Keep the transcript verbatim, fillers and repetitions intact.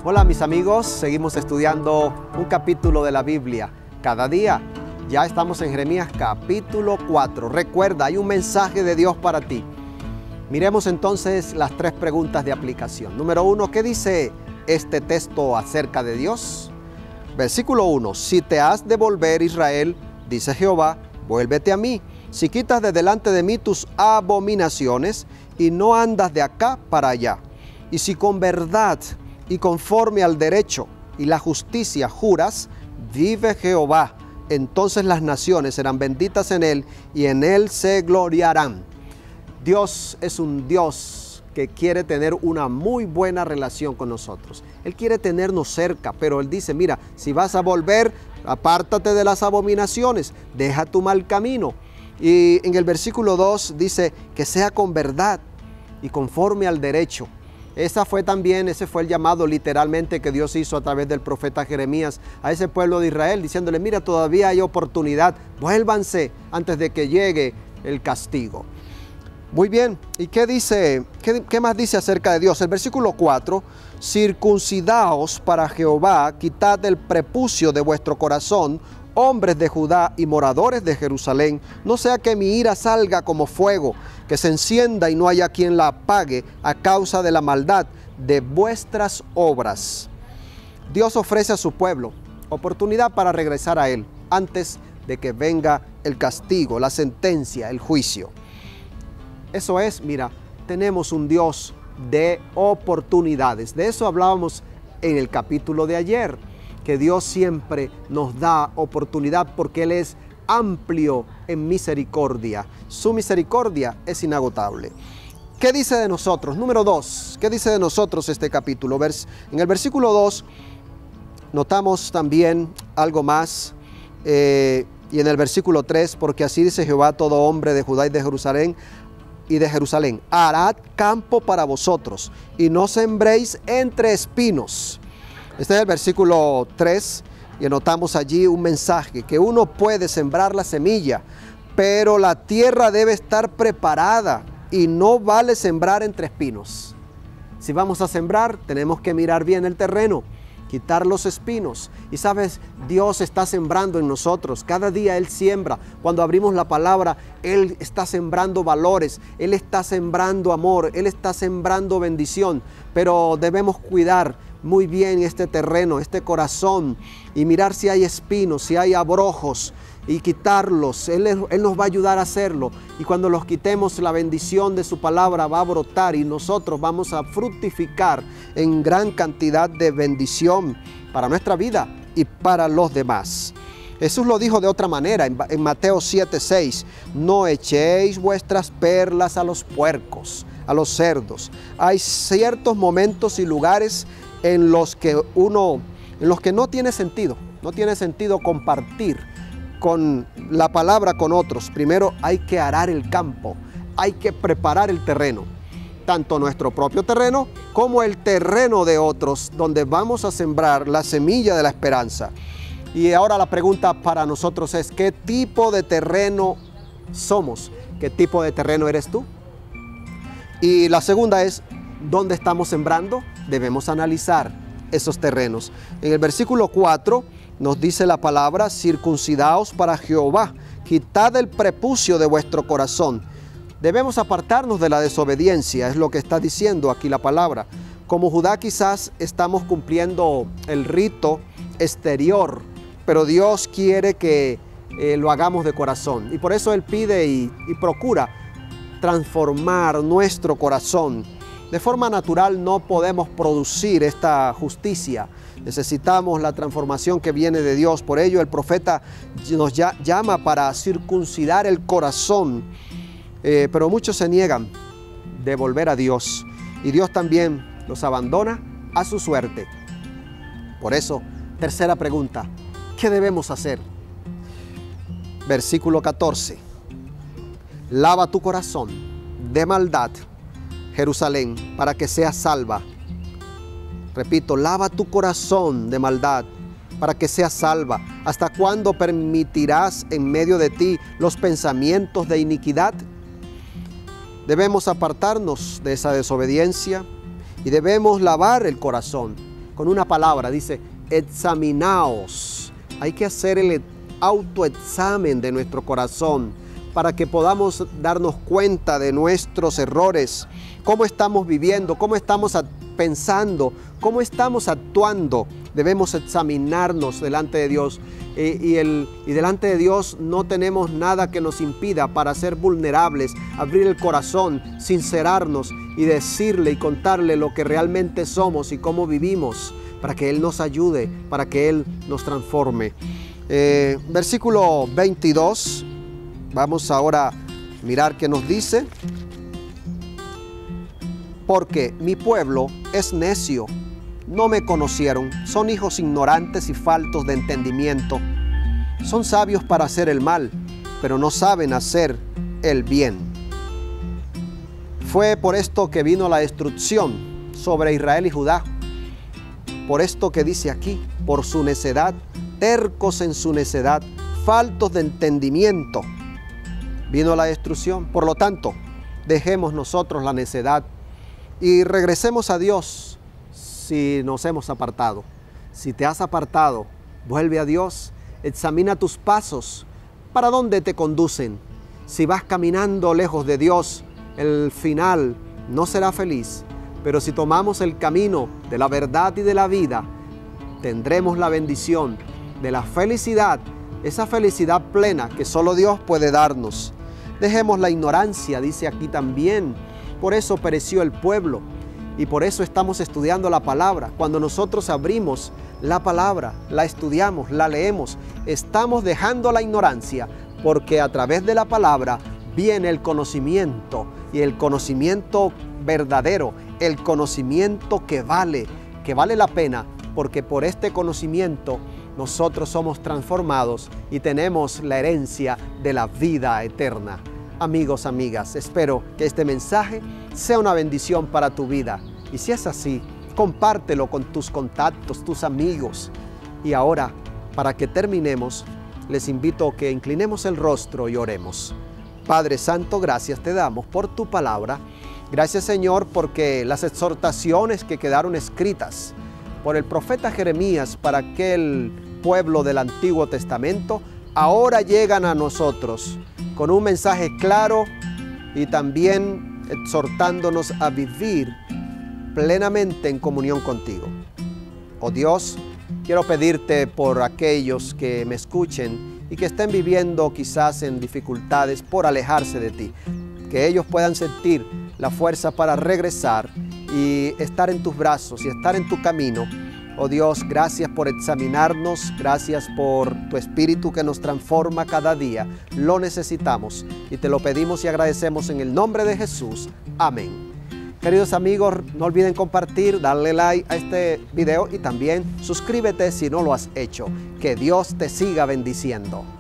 Hola mis amigos, seguimos estudiando un capítulo de la Biblia cada día. Ya estamos en Jeremías capítulo cuatro. Recuerda, hay un mensaje de Dios para ti. Miremos entonces las tres preguntas de aplicación. Número uno, ¿qué dice este texto acerca de Dios? Versículo uno, si te has de volver, Israel, dice Jehová, vuélvete a mí. Si quitas de delante de mí tus abominaciones y no andas de acá para allá. Y si con verdad y conforme al derecho y la justicia juras, vive Jehová, entonces las naciones serán benditas en él y en él se gloriarán. Dios es un Dios que quiere tener una muy buena relación con nosotros. Él quiere tenernos cerca, pero Él dice, mira, si vas a volver, apártate de las abominaciones, deja tu mal camino. Y en el versículo dos dice que sea con verdad y conforme al derecho. Esa fue también, ese fue el llamado literalmente que Dios hizo a través del profeta Jeremías a ese pueblo de Israel, diciéndole, mira, todavía hay oportunidad, vuélvanse antes de que llegue el castigo. Muy bien, ¿y qué dice, qué, qué más dice acerca de Dios? El versículo cuatro, circuncidaos para Jehová, quitad el prepucio de vuestro corazón, hombres de Judá y moradores de Jerusalén, no sea que mi ira salga como fuego, que se encienda y no haya quien la apague a causa de la maldad de vuestras obras. Dios ofrece a su pueblo oportunidad para regresar a Él antes de que venga el castigo, la sentencia, el juicio. Eso es, mira, tenemos un Dios de oportunidades. De eso hablábamos en el capítulo de ayer, que Dios siempre nos da oportunidad porque Él es amplio en misericordia. Su misericordia es inagotable. ¿Qué dice de nosotros? Número dos, ¿qué dice de nosotros este capítulo? En el versículo dos notamos también algo más, eh, y en el versículo tres, porque así dice Jehová, todo hombre de Judá y de Jerusalén, y de Jerusalén, harad campo para vosotros, y no sembréis entre espinos. Este es el versículo tres, y anotamos allí un mensaje, que uno puede sembrar la semilla, pero la tierra debe estar preparada y no vale sembrar entre espinos. Si vamos a sembrar, tenemos que mirar bien el terreno, quitar los espinos. Y sabes, Dios está sembrando en nosotros. Cada día Él siembra. Cuando abrimos la palabra, Él está sembrando valores. Él está sembrando amor. Él está sembrando bendición. Pero debemos cuidar muy bien este terreno, este corazón, y mirar si hay espinos, si hay abrojos, y quitarlos. Él, Él nos va a ayudar a hacerlo. Y cuando los quitemos, la bendición de su palabra va a brotar y nosotros vamos a fructificar en gran cantidad de bendición para nuestra vida y para los demás. Jesús lo dijo de otra manera en, en Mateo siete, seis. No echéis vuestras perlas a los puercos, a los cerdos. Hay ciertos momentos y lugares en los que uno, en los que no tiene sentido, no tiene sentido compartir con la palabra con otros. Primero hay que arar el campo, hay que preparar el terreno, tanto nuestro propio terreno como el terreno de otros, donde vamos a sembrar la semilla de la esperanza. Y ahora la pregunta para nosotros es, ¿qué tipo de terreno somos? ¿Qué tipo de terreno eres tú? Y la segunda es, ¿dónde estamos sembrando? Debemos analizar esos terrenos. En el versículo cuatro nos dice la palabra, circuncidaos para Jehová, quitad el prepucio de vuestro corazón. Debemos apartarnos de la desobediencia, es lo que está diciendo aquí la palabra. Como Judá quizás estamos cumpliendo el rito exterior, pero Dios quiere que eh, lo hagamos de corazón. Y por eso Él pide y, y procura transformar nuestro corazón. De forma natural no podemos producir esta justicia. Necesitamos la transformación que viene de Dios. Por ello el profeta nos llama para circuncidar el corazón. Eh, pero muchos se niegan de volver a Dios. Y Dios también los abandona a su suerte. Por eso, tercera pregunta, ¿qué debemos hacer? Versículo catorce. Lava tu corazón de maldad, Jerusalén, para que seas salva. Repito, lava tu corazón de maldad para que seas salva. ¿Hasta cuándo permitirás en medio de ti los pensamientos de iniquidad? Debemos apartarnos de esa desobediencia y debemos lavar el corazón con una palabra, dice, examinaos. Hay que hacer el autoexamen de nuestro corazón para que podamos darnos cuenta de nuestros errores, cómo estamos viviendo, cómo estamos pensando, cómo estamos actuando. Debemos examinarnos delante de Dios eh, y, el, y delante de Dios no tenemos nada que nos impida para ser vulnerables, abrir el corazón, sincerarnos y decirle y contarle lo que realmente somos y cómo vivimos, para que Él nos ayude, para que Él nos transforme. Eh, versículo veintidós, vamos ahora a mirar qué nos dice. Porque mi pueblo es necio, no me conocieron, son hijos ignorantes y faltos de entendimiento. Son sabios para hacer el mal, pero no saben hacer el bien. Fue por esto que vino la destrucción sobre Israel y Judá. Por esto que dice aquí, por su necedad, tercos en su necedad, faltos de entendimiento, vino la destrucción. Por lo tanto, dejemos nosotros la necedad y regresemos a Dios si nos hemos apartado. Si te has apartado, vuelve a Dios, examina tus pasos, ¿para dónde te conducen? Si vas caminando lejos de Dios, el final no será feliz, pero si tomamos el camino de la verdad y de la vida, tendremos la bendición de la felicidad, esa felicidad plena que solo Dios puede darnos. Dejemos la ignorancia, dice aquí también. Por eso pereció el pueblo y por eso estamos estudiando la palabra. Cuando nosotros abrimos la palabra, la estudiamos, la leemos, estamos dejando la ignorancia, porque a través de la palabra viene el conocimiento, y el conocimiento verdadero, el conocimiento que vale, que vale la pena, porque por este conocimiento nosotros somos transformados y tenemos la herencia de la vida eterna. Amigos, amigas, espero que este mensaje sea una bendición para tu vida. Y si es así, compártelo con tus contactos, tus amigos. Y ahora, para que terminemos, les invito a que inclinemos el rostro y oremos. Padre Santo, gracias te damos por tu palabra. Gracias, Señor, porque las exhortaciones que quedaron escritas por el profeta Jeremías para aquel pueblo del Antiguo Testamento, ahora llegan a nosotros con un mensaje claro y también exhortándonos a vivir plenamente en comunión contigo. Oh Dios, quiero pedirte por aquellos que me escuchen y que estén viviendo quizás en dificultades por alejarse de ti, que ellos puedan sentir la fuerza para regresar y estar en tus brazos y estar en tu camino. Oh Dios, gracias por examinarnos, gracias por tu Espíritu que nos transforma cada día. Lo necesitamos y te lo pedimos y agradecemos en el nombre de Jesús. Amén. Queridos amigos, no olviden compartir, darle like a este video y también suscríbete si no lo has hecho. Que Dios te siga bendiciendo.